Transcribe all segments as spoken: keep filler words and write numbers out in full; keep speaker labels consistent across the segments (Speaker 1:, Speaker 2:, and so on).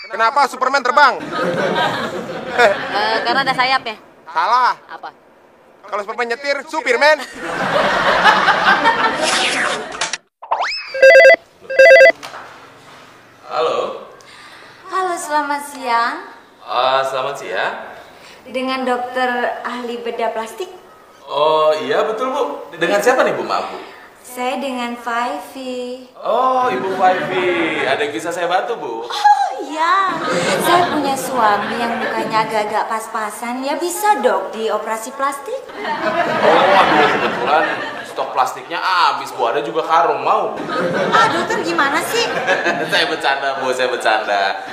Speaker 1: Kenapa Superman terbang?
Speaker 2: Uh, karena ada sayapnya.
Speaker 1: Salah.
Speaker 2: Apa?
Speaker 1: Kalau Superman nyetir, Superman.
Speaker 3: Halo.
Speaker 4: Halo, selamat siang.
Speaker 3: Uh, selamat siang.
Speaker 4: Dengan dokter ahli bedah plastik.
Speaker 3: Oh iya betul Bu. Dengan siapa nih Bu, maaf Bu?
Speaker 4: Saya dengan Faifi.
Speaker 3: Oh Ibu Faifi, ada yang bisa saya bantu Bu?
Speaker 4: Oh iya, saya punya suami yang mukanya agak-agak pas-pasan. Ya bisa dok dioperasi plastik.
Speaker 3: Oh aduh kebetulan stok plastiknya habis Bu, ada juga karung, mau?
Speaker 4: Ah dokter gimana sih?
Speaker 3: Saya bercanda Bu, saya bercanda.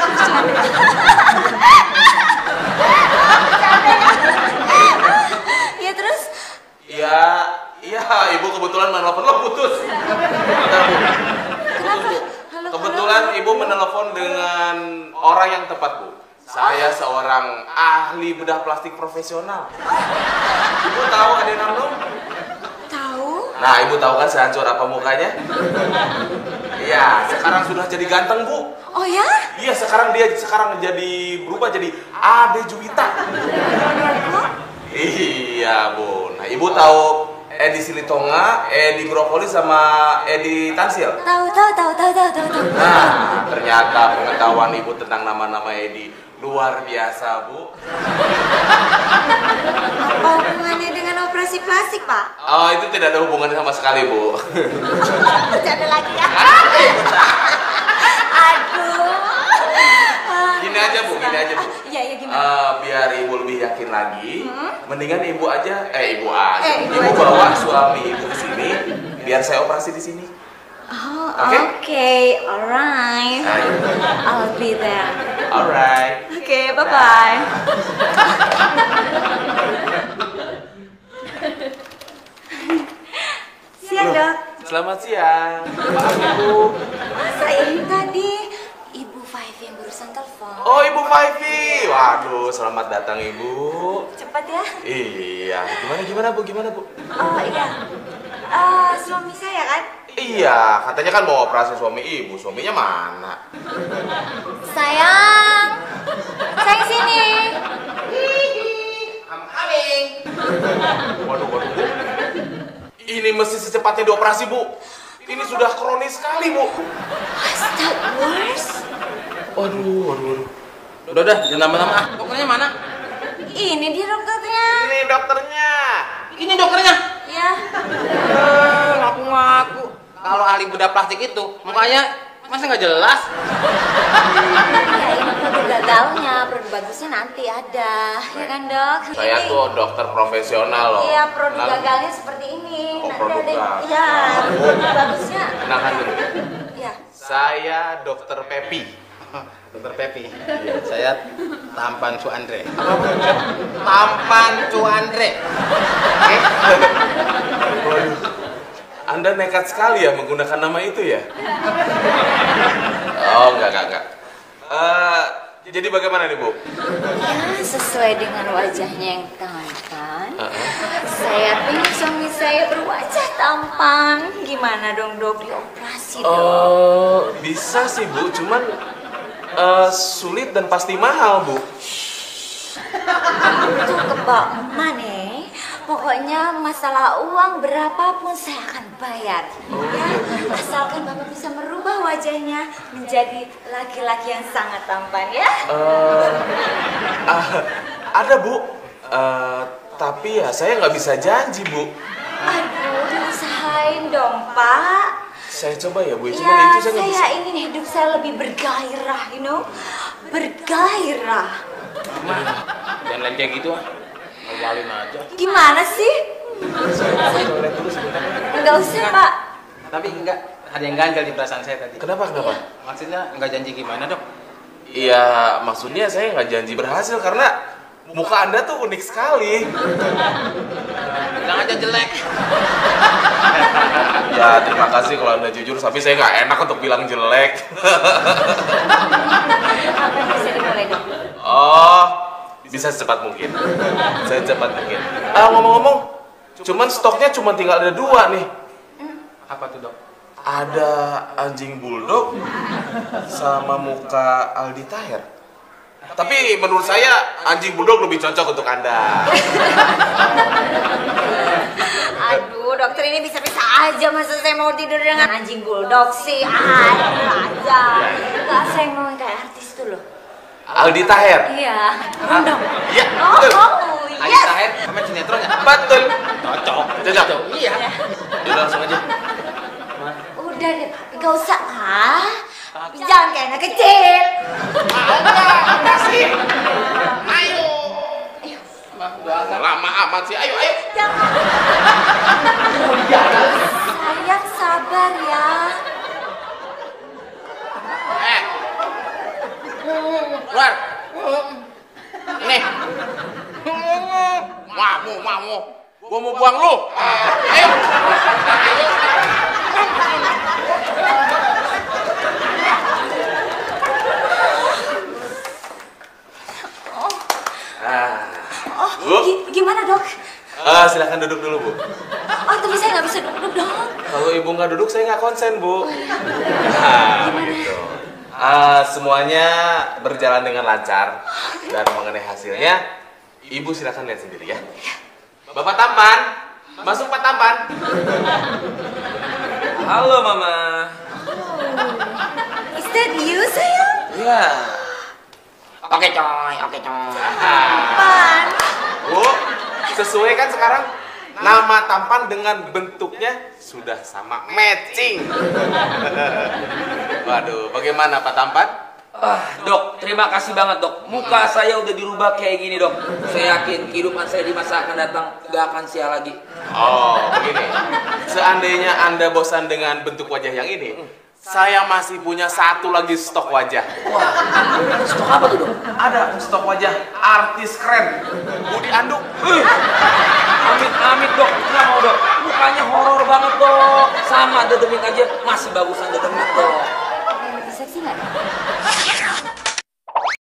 Speaker 4: Ya terus?
Speaker 3: Iya, iya Ibu kebetulan menelpon lo putus. Bentar, Bu.
Speaker 4: Kenapa? Halo,
Speaker 3: Kebetulan
Speaker 4: halo.
Speaker 3: Ibu menelpon dengan orang yang tepat Bu. Saya seorang ahli bedah plastik profesional. Ibu tahu Ade Namnung?
Speaker 4: Tahu?
Speaker 3: Nah, Ibu tahu kan sehancur apa mukanya? Iya, sekarang sudah jadi ganteng, Bu.
Speaker 4: Oh ya?
Speaker 3: Iya, sekarang dia sekarang jadi berubah jadi Ade Juwita. Iya, Bu. Nah, Ibu tahu Edi Silitonga, Edi Brokoli sama Edi Tansil?
Speaker 4: Tahu, tahu, tahu, tahu, tahu, tahu, tahu.
Speaker 3: Nah, ternyata pengetahuan Ibu tentang nama-nama Edi luar biasa, Bu.
Speaker 4: Apa hubungannya dengan operasi plastik, Pak?
Speaker 3: Oh, itu tidak ada hubungannya sama sekali, Bu.
Speaker 4: Bercanda lagi ya? Aduh.
Speaker 3: Gini aja, Bu, gini aja, Bu.
Speaker 4: Iya, iya gimana?
Speaker 3: Uh, biar Ibu lebih yakin lagi, hmm? mendingan Ibu aja, eh Ibu aja,
Speaker 4: eh, Ibu,
Speaker 3: Ibu
Speaker 4: aja.
Speaker 3: bawa suami Ibu ke sini, biar saya operasi di sini.
Speaker 4: Oh,
Speaker 3: Oke?
Speaker 4: oke, okay. Alright.
Speaker 3: Ayo.
Speaker 4: I'll be there.
Speaker 3: Alright.
Speaker 4: Oke, okay, bye-bye. Siang, Dok.
Speaker 3: Selamat siang. Maaf, Ibu.
Speaker 4: Saya ini tadi Ibu Faifi yang barusan telepon.
Speaker 3: Oh, Ibu Faifi. Waduh, selamat datang, Ibu.
Speaker 4: Cepat ya.
Speaker 3: Iya. Gimana, gimana, Bu? Gimana, Bu?
Speaker 4: Oh, iya. Uh, suami saya kan?
Speaker 3: Iya, katanya kan mau operasi suami Ibu. Suaminya mana?
Speaker 4: Sayang. Sayang sini.
Speaker 3: Aming. Waduh, waduh, Bu. Ini mesti secepatnya dioperasi, Bu. Ini sudah kronis sekali, Bu.
Speaker 4: Is that worse?
Speaker 3: Waduh, waduh, waduh.
Speaker 5: Udah, udah, jangan lama-lama. Ah, dokternya mana?
Speaker 4: Ini dia dokternya.
Speaker 3: Ini dokternya.
Speaker 5: Ini dokternya.
Speaker 4: Ya.
Speaker 5: Eh, ngaku-ngaku. Kalau ahli bedah plastik itu, mukanya masa nggak jelas?
Speaker 4: Ya ini produk gagalnya, produk bagusnya nanti ada. Ya kan dok?
Speaker 3: Saya
Speaker 4: Ini-
Speaker 3: tuh dokter profesional loh.
Speaker 4: Iya, produk
Speaker 3: Lalu-
Speaker 4: gagalnya seperti ini.
Speaker 3: Oh,
Speaker 4: Nanti
Speaker 3: produk
Speaker 4: ada-
Speaker 3: gagal.
Speaker 4: Iya, produk bagusnya.
Speaker 3: Tenangkan dulu.
Speaker 4: Iya.
Speaker 3: Saya dokter Pepi.
Speaker 5: Dokter Pepi. Saya Tampan Su Andre.
Speaker 3: Apa?
Speaker 5: Tampan Su Andre. Oke?
Speaker 3: Waduh. Anda nekat sekali ya menggunakan nama itu ya? Oh, enggak, enggak, enggak. Eh, jadi bagaimana nih, Bu?
Speaker 4: Ya, sesuai dengan wajahnya yang tampan.
Speaker 3: Uh-uh.
Speaker 4: Saya pengen suami saya berwajah tampan. Gimana dong dok, dioperasi dong?
Speaker 3: Oh, bisa sih, Bu. Cuman eh, sulit dan pasti mahal, Bu.
Speaker 4: Itu kebak mana? Pokoknya masalah uang berapapun saya akan bayar. Ya, asalkan Bapak bisa merubah wajahnya menjadi laki-laki yang sangat tampan ya.
Speaker 3: Eh, ah, ada, Bu. Eh, tapi ya saya nggak bisa janji, Bu.
Speaker 4: Aduh, diusahain dong Pak.
Speaker 3: Saya coba ya, Bu. Cuman
Speaker 4: Ya,
Speaker 3: itu saya nggak bisa.
Speaker 4: saya ingin hidup saya lebih bergairah, you know, bergairah.
Speaker 5: Mah, jangan lain kayak gitu ah. Malu-maluin aja.
Speaker 4: Gimana sih?
Speaker 3: Saya ke toilet dulu sebentar.
Speaker 4: Enggak usah Pak.
Speaker 5: Tapi enggak, ada yang ganjal di perasaan saya tadi.
Speaker 3: Kenapa, kenapa?
Speaker 5: Maksudnya enggak janji gimana, Dok?
Speaker 3: Iya, maksudnya saya nggak janji berhasil karena muka Anda tuh unik sekali.
Speaker 5: Bilang aja jelek.
Speaker 3: Ya, terima kasih kalau Anda jujur, tapi saya nggak enak untuk bilang jelek.
Speaker 4: Apa yang bisa dimulai dong?
Speaker 3: Oh, bisa secepat mungkin. Secepat mungkin. Ah, ngomong-ngomong, cuman stoknya cuma tinggal ada dua nih.
Speaker 5: Apa tuh, Dok?
Speaker 3: ada anjing bulldog sama muka Aldi Taher. Tapi menurut saya anjing bulldog lebih cocok untuk Anda.
Speaker 4: Aduh, dokter ini bisa-bisa aja masa saya mau tidur dengan anjing bulldog sih. Aduh, aja. Enggak, saya mau yang kayak artis tuh loh.
Speaker 3: Aldi Taher.
Speaker 4: Iya. Bundong.
Speaker 3: Iya,
Speaker 4: Oh,
Speaker 3: betul.
Speaker 4: oh,
Speaker 5: Aldi
Speaker 4: yes.
Speaker 5: Taher sama sinetron ya?
Speaker 3: Betul.
Speaker 5: Cocok.
Speaker 3: Cocok.
Speaker 5: Iya.
Speaker 3: Udah langsung aja.
Speaker 4: Udah deh, papi gak usah ah. Papi jangan kayak anak kecil.
Speaker 3: Apa sih? Ayo. Lama amat sih. Ayo, ayo.
Speaker 4: Jangan. Sayang sabar ya.
Speaker 3: Eh. Keluar. Nih. Mamu, mamu. Gua mau buang lu. Ayo. Ah.
Speaker 4: Oh,
Speaker 3: Bu.
Speaker 4: gi- gimana dok?
Speaker 3: Ah, silakan duduk dulu, Bu.
Speaker 4: Oh, tapi saya nggak bisa duduk dong.
Speaker 3: Kalau ibu nggak duduk, saya nggak konsen, Bu. Nah, begitu. Ah, semuanya berjalan dengan lancar. Dan mengenai hasilnya, ibu silakan lihat sendiri ya. Bapak Tampan, masuk Pak Tampan.
Speaker 5: Halo Mama.
Speaker 4: Is that you sayang?
Speaker 3: Iya.
Speaker 5: Oke coy, oke coy.
Speaker 4: Pan.
Speaker 3: Bu, sesuai kan sekarang nama Tampan dengan bentuknya sudah sama, matching. Waduh, bagaimana Pak Tampan?
Speaker 5: Ah, dok, terima kasih banget dok. Muka saya udah dirubah kayak gini dok. Saya yakin kehidupan saya di masa akan datang gak akan sia lagi.
Speaker 3: Oh, begini. Seandainya Anda bosan dengan bentuk wajah yang ini, saya masih punya satu lagi stok wajah.
Speaker 5: Wah, stok apa tuh dok?
Speaker 3: Ada stok wajah artis keren, Budi Anduk.
Speaker 5: Wih, amit amit dok, nggak mau dok. Mukanya horor banget dok. Sama Dedemit aja masih bagusan Dedemit dok.
Speaker 4: Bisa sih nggak?